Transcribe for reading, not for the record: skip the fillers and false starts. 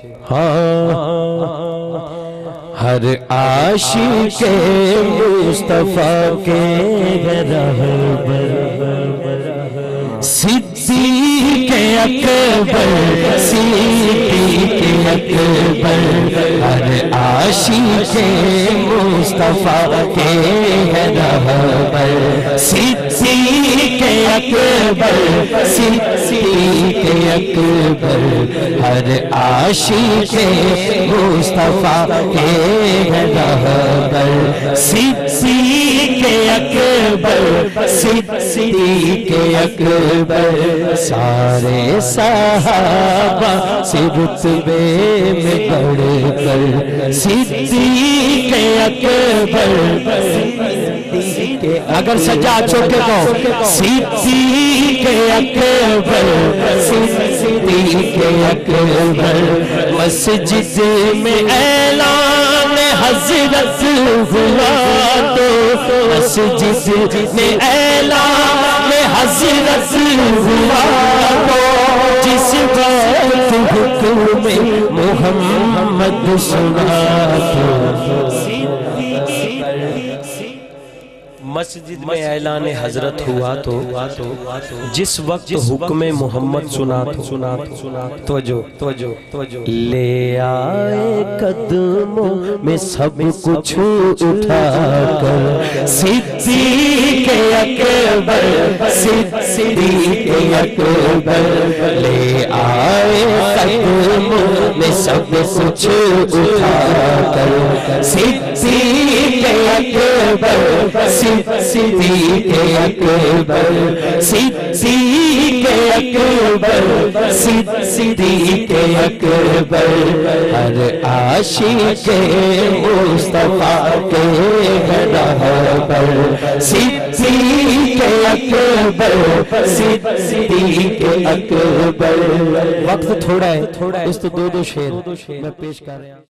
ہر عاشق مصطفیٰ کے رہبر صدیق اکبر صدیق اکبر ہر عاشق مصطفیٰ کے رہبر صدیق اکبر صدیق اکبر ہر عاشق مصطفیٰ کے رہبر صدیق اکبر صدیق اکبر سارے صحابہ سے رتبے میں بڑھ کر صدیق اکبر اگر سجا چھوٹے کو صدیق اکبر صدیق اکبر مسجد میں اعلان حضرت ہوا تو مسجد میں اعلان حضرت ہوا تو جس وقت حکم محمد سنا تو مسجد میں اعلان حضرت ہوا تو جس وقت حکم محمد سنا توجہ لے آئے قدموں میں سب کچھ اٹھا کر صدیق اکبر صدیق اکبر لے آئے قدموں میں سب کچھ اٹھا کر صدیق اکبر صدیق اکبر صدیق اکبر صدیق اکبر ہر عاشق مصطفیٰ کے رہبر صدیق اکبر صدیق اکبر وقت تھوڑا ہے اس تو دو شعر میں پیش کر رہا ہوں